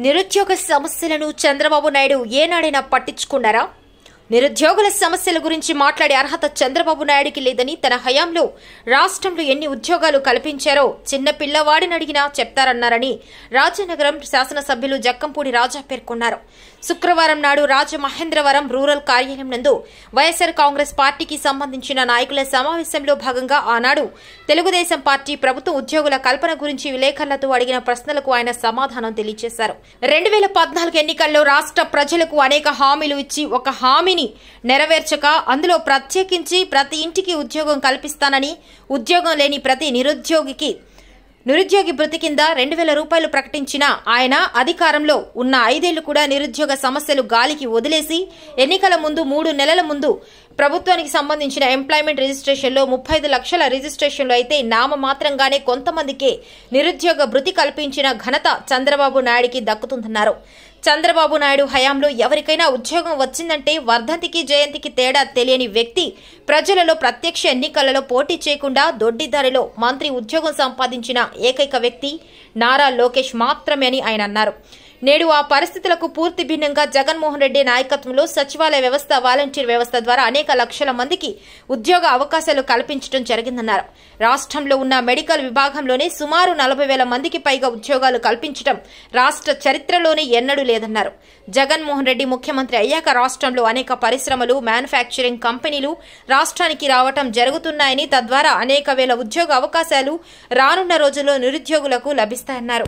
నిరుద్యోగ సమస్యలను చంద్రబాబు నాయుడు ఏనాడైనా పట్టించుకున్నారా? నిరుద్యోగుల సమస్యల గురించి మాట్లాడే అర్హత చంద్రబాబు నాయుడుకి లేదని, తన హయాంలో రాష్ట్రంలో ఎన్ని ఉద్యోగాలు కల్పించారో చిన్న పిల్లవాడిని అడిగినా చెప్తారన్నారని రాజనగరం శాసనసభ్యులు జక్కంపూడి రాజా పేర్కొన్నారు. శుక్రవారం నాడు రాజమహేంద్రవరం రూరల్ కార్యాలయం నందు వైఎస్ఆర్ కాంగ్రెస్ పార్టీకి సంబంధించిన నాయకుల సమావేశంలో భాగంగా ఆనాడు తెలుగుదేశం పార్టీ ప్రభుత్వ ఉద్యోగుల కల్పన గురించి విలేకరులతో అడిగిన ప్రశ్నలకు ఆయన సమాధానం తెలియజేశారు. 2014 ఎన్నికల్లో రాష్ట్ర ప్రజలకు అనేక హామీలు ఇచ్చి ఒక హామీని నెరవేర్చక అందులో ప్రత్యేకించి ప్రతి ఇంటికి ఉద్యోగం కల్పిస్తానని, ఉద్యోగం లేని ప్రతి నిరుద్యోగి భృతి కింద 2000 రూపాయలు ప్రకటించిన ఆయన అధికారంలో ఉన్న 5 ఏళ్లు కూడా నిరుద్యోగ సమస్యలు గాలికి వదిలేసి ఎన్నికల ముందు 3 నెలల ముందు ప్రభుత్వానికి సంబంధించిన ఎంప్లాయ్మెంట్ రిజిస్ట్రేషన్లో 35 లక్షల రిజిస్ట్రేషన్లు అయితే నామమాత్రంగానే కొంతమందికే నిరుద్యోగ భృతి కల్పించిన ఘనత చంద్రబాబు నాయుడికి దక్కుతుందన్నారు. చంద్రబాబు నాయుడు హయాంలో ఎవరికైనా ఉద్యోగం వచ్చిందంటే వర్ధంతికి జయంతికి తేడా తెలియని వ్యక్తి ప్రజలలో ప్రత్యక్ష ఎన్నికలలో పోటీ చేయకుండా దొడ్డిదారిలో మంత్రి ఉద్యోగం సంపాదించిన ఏకైక వ్యక్తి నారా లోకేష్ మాత్రమే అని ఆయన అన్నారు. నేడు ఆ పరిస్థితులకు పూర్తి భిన్నంగా జగన్మోహన్ రెడ్డి నాయకత్వంలో సచివాలయ వ్యవస్థ, వాలంటీర్ వ్యవస్థ ద్వారా అనేక లక్షల మందికి ఉద్యోగ అవకాశాలు కల్పించడం జరిగిందన్నారు. రాష్ట్రంలో ఉన్న మెడికల్ విభాగంలోనే సుమారు 40,000 మందికి పైగా ఉద్యోగాలు కల్పించడం రాష్ట్ర చరిత్రలోనే ఎన్నడూ లేదన్నారు. జగన్మోహన్ రెడ్డి ముఖ్యమంత్రి అయ్యాక రాష్ట్రంలో అనేక పరిశ్రమలు, మ్యానుఫ్యాక్చరింగ్ కంపెనీలు రాష్ట్రానికి రావటం జరుగుతున్నాయని, తద్వారా అనేక వేల ఉద్యోగ అవకాశాలు రానున్న రోజుల్లో నిరుద్యోగులకు లభిస్తాయన్నారు.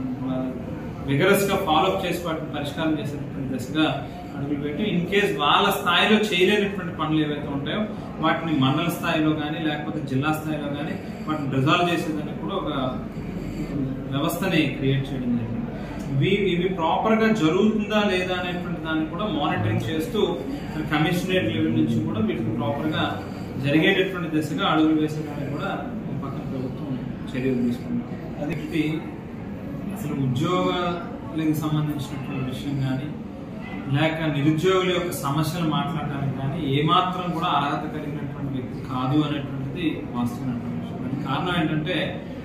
విగరస్ గా ఫాలోఅప్ చేసి వాటిని పరిష్కారం చేసేటువంటి దిశగా అడుగులు పెట్టి ఇన్ కేస్ వాళ్ళ స్థాయిలో చేయలేనటువంటి పనులు ఏవైతే ఉంటాయో వాటిని మండల స్థాయిలో కానీ లేకపోతే జిల్లా స్థాయిలో కానీ వాటిని రిజాల్వ్ చేసేదానికి కూడా ఒక వ్యవస్థని క్రియేట్ చేయడం జరిగింది. ఇవి ప్రాపర్ గా జరుగుతుందా లేదా అనేటువంటి దాన్ని కూడా మానిటరింగ్ చేస్తూ కమిషనరేట్ లెవెల్ నుంచి కూడా వీటిని ప్రాపర్ గా జరిగేటటువంటి దిశగా అడుగులు వేసేదానికి కూడా పక్కన ప్రభుత్వం చర్యలు తీసుకుంది. అది అసలు ఉద్యోగాలకు సంబంధించినటువంటి విషయం కానీ లేక నిరుద్యోగుల యొక్క సమస్యలు మాట్లాడడానికి కానీ ఏమాత్రం కూడా అర్హత కలిగినటువంటి వ్యక్తి కాదు అనేటువంటిది వాస్తవమైనటువంటి విషయం. దానికి కారణం ఏంటంటే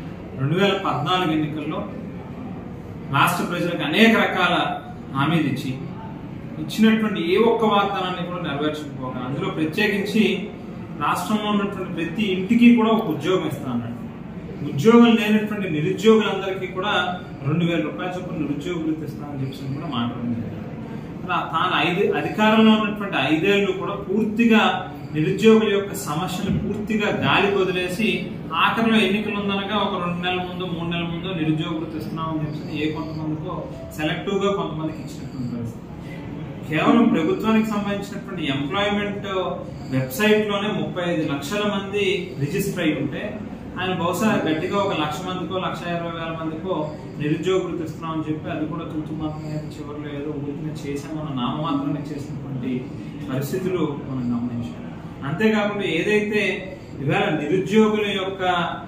2014 ఎన్నికల్లో రాష్ట్ర ప్రజలకు అనేక రకాల హామీలు ఇచ్చినటువంటి ఏ ఒక్క వాగ్దానాన్ని కూడా నెరవేర్చకపోక అందులో ప్రత్యేకించి రాష్ట్రంలో ఉన్నటువంటి ప్రతి ఇంటికి కూడా ఒక ఉద్యోగం ఇస్తా అన్నాడు. ఉద్యోగం లేనటువంటి నిరుద్యోగులందరికీ కూడా 2,000 రూపాయల చొప్పున నిరుద్యోగులు ఇస్తామని చెప్పి కూడా మాట్లాడింది. తాను అధికారంలో ఉన్నటువంటి 5 ఏళ్లు కూడా పూర్తిగా నిరుద్యోగుల యొక్క సమస్యలు పూర్తిగా గాలి వదిలేసి ఆఖరిలో ఎన్నికలు ఉందనగా ఒక 2 నెలల ముందు 3 నెలల ముందు నిరుద్యోగులు ఇస్తున్నామని చెప్పి కొంతమందితో సెలెక్టివ్ గా కొంతమందికి ఇచ్చినటువంటి పరిస్థితి. కేవలం ప్రభుత్వానికి సంబంధించినటువంటి ఎంప్లాయ్మెంట్ వెబ్సైట్ లోనే 35 లక్షల మంది రిజిస్టర్ అయి ఉంటే ఆయన బహుశా గట్టిగా 1,00,000 మందికో 1,20,000 మందికో నిరుద్యోగులు తెస్తున్నామని చెప్పి అది కూడా తూతు మాత్రమే చివరిలో ఏదో ఊరిని చేసామన్న నామమాత్రమే చేసినటువంటి పరిస్థితులు మనం గమనించాం. అంతేకాకుండా ఏదైతే ఇవాళ నిరుద్యోగుల యొక్క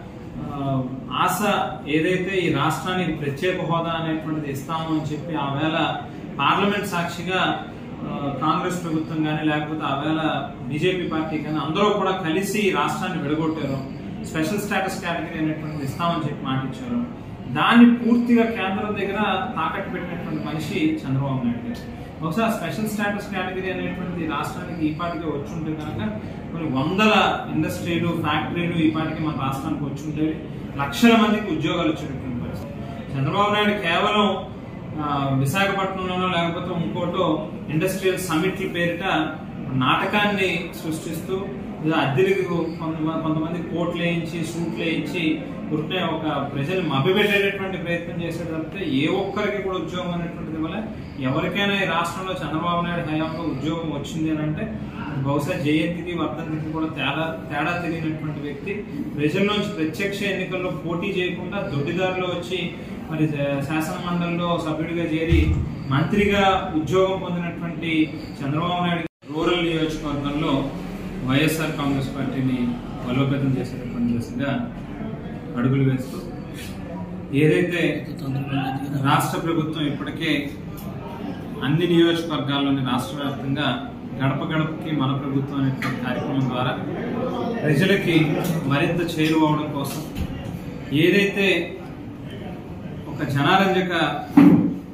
ఆశ ఏదైతే ఈ రాష్ట్రానికి ప్రత్యేక హోదా అనేటువంటిది ఇస్తాము అని చెప్పి ఆ వేళ పార్లమెంట్ సాక్షిగా కాంగ్రెస్ ప్రభుత్వం కానీ లేకపోతే ఆ వేళ బీజేపీ పార్టీ కానీ అందరూ కూడా కలిసి రాష్ట్రాన్ని విడగొట్టారు. స్పెషల్ స్టేటస్ కేటగిరీ అనేటువంటిది ఇస్తామని చెప్పి మాట ఇచ్చారు. దాన్ని పూర్తిగా కేంద్రం దగ్గర తాకట్టు పెట్టినటువంటి మనిషి చంద్రబాబు నాయుడు గారు. బహుశా స్పెషల్ స్టేటస్ కేటగిరీ అనేటువంటిది రాష్ట్రానికి ఈ పాటికి వచ్చి ఉంటే కనుక కొన్ని 100 ఇండస్ట్రీలు, ఫ్యాక్టరీలు ఈ పాటికి మన రాష్ట్రానికి వచ్చి ఉంటేవి, లక్షల మందికి ఉద్యోగాలు వచ్చేటటువంటి పరిస్థితి. చంద్రబాబు నాయుడు కేవలం విశాఖపట్నంలోనో లేకపోతే ఇంకోటో ఇండస్ట్రియల్ సమిట్ల పేరిట నాటకాన్ని సృష్టిస్తూ అద్దెలకు కొంతమంది కోట్లు వేయించి సూట్లు వేయించి ఉరికే ఒక ప్రజలు మభ్యపెట్టేటటువంటి ప్రయత్నం చేసే తప్పితే ఏ ఒక్కరికి కూడా ఉద్యోగం అనేటువంటిది వల్ల ఎవరికైనా ఈ రాష్ట్రంలో చంద్రబాబు నాయుడు హయాంలో ఉద్యోగం వచ్చింది అని అంటే బహుశా జయంతికి వర్ధంతికి కూడా తేడా తెలియనటువంటి వ్యక్తి ప్రజల్లోంచి ప్రత్యక్ష ఎన్నికల్లో పోటీ చేయకుండా దొడ్డిదారిలో వచ్చి మరి శాసన మండలిలో సభ్యుడిగా చేరి మంత్రిగా ఉద్యోగం పొందినటువంటి చంద్రబాబు నాయుడు రూరల్ నియోజకవర్గంలో వైఎస్ఆర్ కాంగ్రెస్ పార్టీని బలోపేతం చేసేటటువంటి దిశగా అడుగులు వేస్తూ ఏదైతే రాష్ట్ర ప్రభుత్వం ఇప్పటికే అన్ని నియోజకవర్గాల్లోని రాష్ట్ర వ్యాప్తంగా గడప గడపకి మన ప్రభుత్వం అనేటువంటి కార్యక్రమం ద్వారా ప్రజలకి మరింత చేరువవడం కోసం ఏదైతే ఒక జనారంజక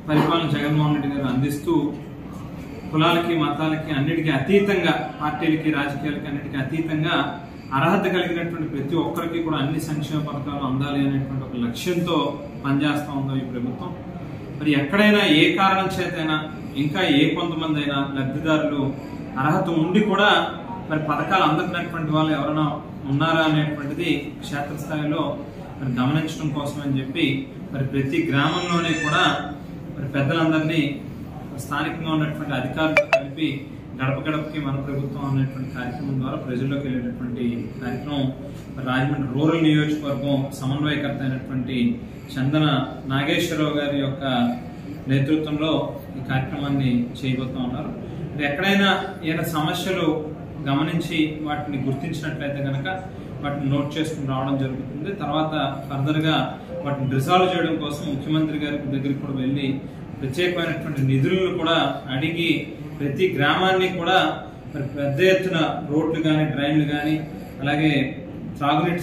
పరిపాలన జగన్మోహన్ రెడ్డి గారు అందిస్తూ కులాలకి మతాలకి అన్నిటికీ అతీతంగా, పార్టీలకి రాజకీయాలకి అన్నిటికీ అతీతంగా అర్హత కలిగినటువంటి ప్రతి ఒక్కరికి కూడా అన్ని సంక్షేమ పథకాలు అందాలి అనేటువంటి ఒక లక్ష్యంతో పనిచేస్తూ ఉందో ఈ ప్రభుత్వం. మరి ఎక్కడైనా ఏ కారణం చేతైనా ఇంకా ఏ కొంతమంది అయినా లబ్ధిదారులు అర్హత ఉండి కూడా మరి పథకాలు అందకున్నటువంటి వాళ్ళు ఎవరైనా ఉన్నారా అనేటువంటిది క్షేత్రస్థాయిలో మరి గమనించడం కోసం అని చెప్పి మరి ప్రతి గ్రామంలోనే కూడా మరి పెద్దలందరినీ స్థానికంగా ఉన్నటువంటి అధికారులతో కలిపి గడప గడపకి మన ప్రభుత్వం అనేటువంటి కార్యక్రమం ద్వారా ప్రజల్లోకి వెళ్ళేటటువంటి కార్యక్రమం రాజమండ్రి రూరల్ నియోజకవర్గం సమన్వయకర్త అయినటువంటి చందన నాగేశ్వరరావు గారి యొక్క నేతృత్వంలో ఈ కార్యక్రమాన్ని చేయబోతూ ఉన్నారు. ఎక్కడైనా ఏదైనా సమస్యలు గమనించి వాటిని గుర్తించినట్లయితే కనుక వాటిని నోట్ చేసుకుని రావడం జరుగుతుంది. తర్వాత ఫర్దర్ గా వాటిని రిజాల్వ్ చేయడం కోసం ముఖ్యమంత్రి గారి దగ్గరికి కూడా వెళ్ళి ప్రత్యేకమైనటువంటి నిధులను కూడా అడిగి ప్రతి గ్రామాన్ని కూడా మరి పెద్ద ఎత్తున రోడ్లు కానీ డ్రైన్లు కానీ అలాగే త్రాగునీటి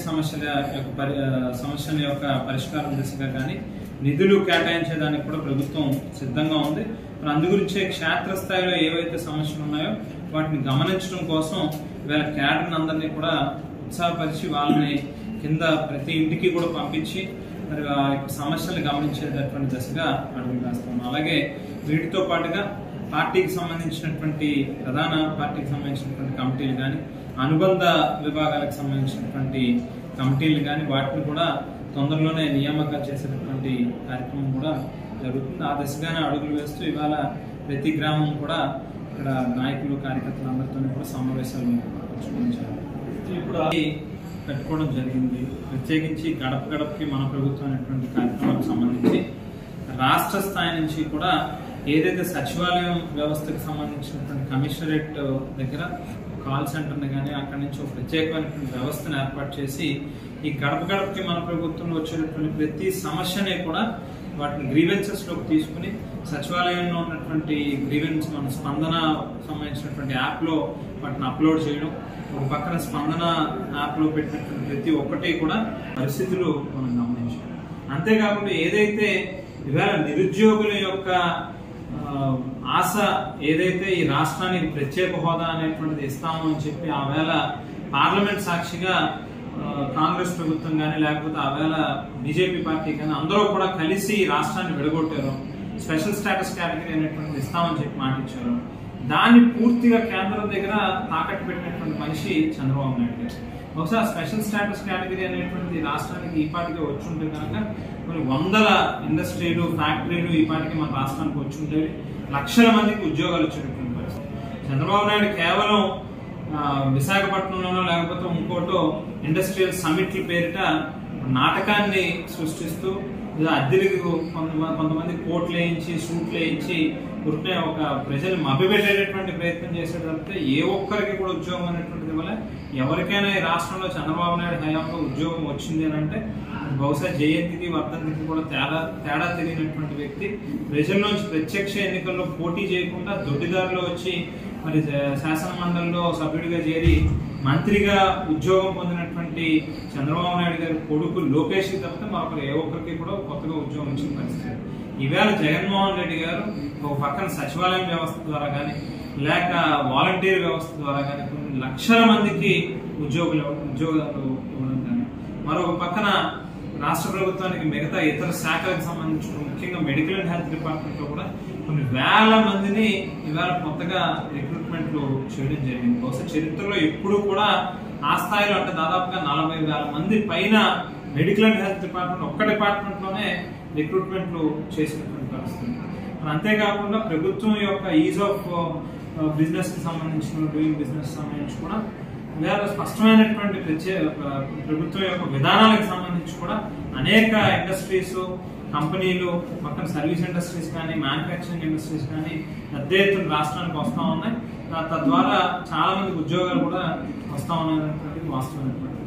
సమస్యల యొక్క పరిష్కారం దిశగా కానీ నిధులు కేటాయించేదానికి కూడా ప్రభుత్వం సిద్ధంగా ఉంది. మరి అందు గురించే క్షేత్రస్థాయిలో ఏవైతే సమస్యలు ఉన్నాయో వాటిని గమనించడం కోసం వీళ్ళ క్యాడర్ని అందరినీ కూడా ఉత్సాహపరిచి వాళ్ళని కింద ప్రతి ఇంటికి కూడా పంపించి మరి ఆ యొక్క సమస్యలు గమనించేటటువంటి దశగా అడుగులు వేస్తాం. అలాగే వీటితో పాటుగా పార్టీకి సంబంధించినటువంటి ప్రధాన పార్టీకి సంబంధించినటువంటి కమిటీలు కానీ అనుబంధ విభాగాలకు సంబంధించినటువంటి కమిటీలు కానీ వాటిని కూడా తొందరలోనే నియామకాలు చేసేటటువంటి కార్యక్రమం కూడా జరుగుతుంది. ఆ దిశగానే అడుగులు వేస్తూ ఇవాళ ప్రతి గ్రామం కూడా ఇక్కడ నాయకులు కార్యకర్తలు అందరితో కూడా సమావేశాలు ఇప్పుడు పెట్టుకోవడం జరిగింది. ప్రత్యేకించి గడప గడపకి మన ప్రభుత్వం అనేటువంటి కార్యక్రమానికి సంబంధించి రాష్ట్ర స్థాయి నుంచి కూడా ఏదైతే సచివాలయం వ్యవస్థకు సంబంధించినటువంటి కమిషనరేట్ దగ్గర కాల్ సెంటర్ని కానీ అక్కడి నుంచి ఒక ప్రత్యేకమైనటువంటి వ్యవస్థను ఏర్పాటు చేసి ఈ గడప గడపకి మన ప్రభుత్వంలో వచ్చేటటువంటి ప్రతి సమస్యని కూడా వాటిని గ్రీవెన్సెస్ లోకి తీసుకుని సచివాలయంలో ఉన్నటువంటి గ్రీవెన్స్ మన స్పందన సంబంధించినటువంటి యాప్ లో వాటిని అప్లోడ్ చేయడం, ఒక పక్కన స్పందన యాప్ లో పెట్టినటువంటి ప్రతి ఒక్కటి కూడా పరిస్థితులు మనం గమనించాం. అంతేకాకుండా ఏదైతే ఇవాళ నిరుద్యోగుల యొక్క ఆశ ఏదైతే ఈ రాష్ట్రానికి ప్రత్యేక హోదా అనేటువంటిది ఇస్తాము అని చెప్పి ఆవేళ పార్లమెంట్ సాక్షిగా కాంగ్రెస్ ప్రభుత్వం కానీ లేకపోతే ఆవేళ బీజేపీ పార్టీ కానీ అందరూ కూడా కలిసి రాష్ట్రాన్ని విడగొట్టారు. స్పెషల్ స్టేటస్ కేటగిరీ అనేటువంటిది ఇస్తామని చెప్పి మాటిచ్చారు. దాన్ని పూర్తిగా కేంద్రం దగ్గర తాకట్టు పెట్టినటువంటి మనిషి చంద్రబాబు నాయుడు గారు. బహుశా స్పెషల్ స్టేటస్ కేటగిరీ అనేటువంటి రాష్ట్రానికి ఈ పాటికి వచ్చి ఉంటే కనుక కొన్ని వందల ఇండస్ట్రీలు ఫ్యాక్టరీలు ఈ పాటికి మన రాష్ట్రానికి వచ్చి ఉండేవి, లక్షల మందికి ఉద్యోగాలు వచ్చేటటువంటి పరిస్థితి. చంద్రబాబు నాయుడు కేవలం విశాఖపట్నంలోనో లేకపోతే ఇంకోటో ఇండస్ట్రియల్ సమిట్ల పేరిట నాటకాన్ని సృష్టిస్తూ అద్దెలకు కొంతమంది కోట్లు వేయించి సూట్లు వేయించి ఉరికే ఒక ప్రజలు మభ్యపెట్టేటటువంటి ప్రయత్నం చేసేటప్పుడు ఏ ఒక్కరికి కూడా ఉద్యోగం అనేటువంటిది వల్ల ఎవరికైనా ఈ రాష్ట్రంలో చంద్రబాబు నాయుడు హయాంలో ఉద్యోగం వచ్చింది అని అంటే బహుశా జయంతికి వర్ధంతికి కూడా తేడా తెలియనటువంటి వ్యక్తి ప్రజల్లోంచి ప్రత్యక్ష ఎన్నికల్లో పోటీ చేయకుండా దొడ్డిదారిలో వచ్చి మరి శాసన మండలిలో సభ్యుడిగా చేరి మంత్రిగా ఉద్యోగం పొందినటువంటి చంద్రబాబు నాయుడు గారి కొడుకు లోకేష్ తప్పితే మరొకరు ఏ ఒక్కరికి కూడా కొత్తగా ఉద్యోగం వచ్చిన పరిస్థితి. ఈవేళ జగన్మోహన్ రెడ్డి గారు ఒక పక్కన సచివాలయం వ్యవస్థ ద్వారా కానీ లేక వాలంటీర్ వ్యవస్థ ద్వారా కానీ కొన్ని లక్షల మందికి ఉద్యోగాలు ఇవ్వడం కానీ మరొక పక్కన రాష్ట్ర ప్రభుత్వానికి మిగతా ఇతర శాఖలకు సంబంధించిన ముఖ్యంగా మెడికల్ అండ్ హెల్త్ డిపార్ట్మెంట్ లో కూడా కొన్ని వేల మందిని ఇవాళ కొత్తగా రిక్రూట్మెంట్లు చేయడం జరిగింది. బహుశా చరిత్రలో ఎప్పుడు కూడా ఆ స్థాయిలో అంటే దాదాపుగా 40,000 మంది పైన మెడికల్ అండ్ హెల్త్ డిపార్ట్మెంట్ ఒక్క డిపార్ట్మెంట్ లోనే రిక్రూట్మెంట్లు చేసినటువంటి పరిస్థితి. అంతేకాకుండా ప్రభుత్వం యొక్క ఈజ్ ఆఫ్ బిజినెస్ కి సంబంధించిన డూయింగ్ బిజినెస్ సంబంధించి కూడా ఇవాళ స్పష్టమైనటువంటి ప్రభుత్వం యొక్క విధానాలకు సంబంధించి కూడా అనేక ఇండస్ట్రీస్ కంపెనీలు పక్కన సర్వీస్ ఇండస్ట్రీస్ కానీ మ్యానుఫ్యాక్చరింగ్ ఇండస్ట్రీస్ కానీ పెద్ద ఎత్తున రాష్ట్రానికి వస్తూ ఉన్నాయి. తద్వారా చాలా మంది ఉద్యోగాలు కూడా వస్తూ ఉన్నటువంటి వాస్తవమైనటువంటి